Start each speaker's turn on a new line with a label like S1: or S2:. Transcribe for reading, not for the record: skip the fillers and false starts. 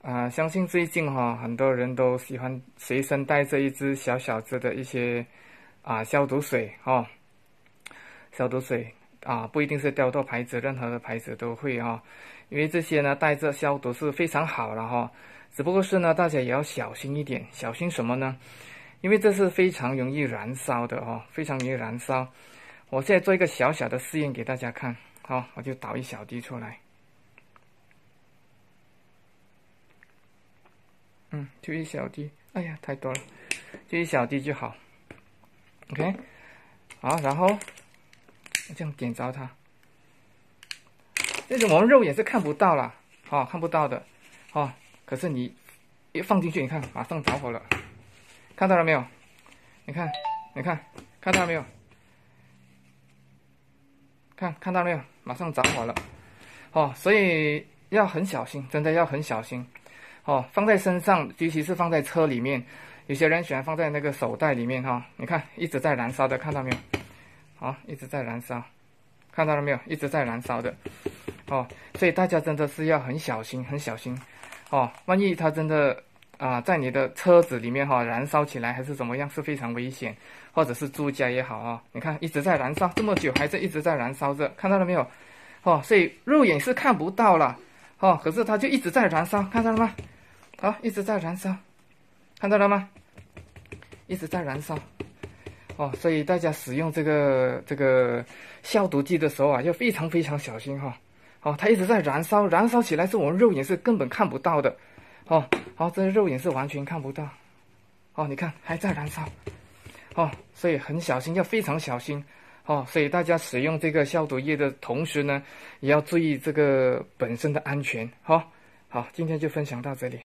S1: 相信最近很多人都喜欢随身带着一支小小支的一些消毒水消毒水不一定是雕豆牌子，任何的牌子都会因为这些呢带着消毒是非常好了只不过是呢大家也要小心一点，小心什么呢？因为这是非常容易燃烧的非常容易燃烧。我现在做一个小小的试验给大家看，我就倒一小滴出来。就一小滴，哎呀，太多了，就一小滴就好。OK， 好，然后这样点着它，这种我们肉眼是看不到啦，看不到的，可是你一放进去，你看，马上着火了，看到了没有？你看，看到了没有？看到了没有？马上着火了，所以要很小心，真的要很小心。放在身上，尤其是放在车里面，有些人喜欢放在那个手袋里面你看一直在燃烧的，看到没有？一直在燃烧，看到了没有？一直在燃烧的，所以大家真的是要很小心，很小心，万一它真的在你的车子里面燃烧起来还是怎么样，是非常危险，或者是住家也好你看一直在燃烧，这么久还是一直在燃烧着，看到了没有？所以肉眼是看不到了，可是它就一直在燃烧，看到了吗？一直在燃烧，看到了吗？一直在燃烧，所以大家使用这个消毒剂的时候要非常非常小心它一直在燃烧，燃烧起来是我们肉眼是根本看不到的，这肉眼是完全看不到，你看还在燃烧，所以很小心，要非常小心，所以大家使用这个消毒液的同时呢，也要注意这个本身的安全，好，今天就分享到这里。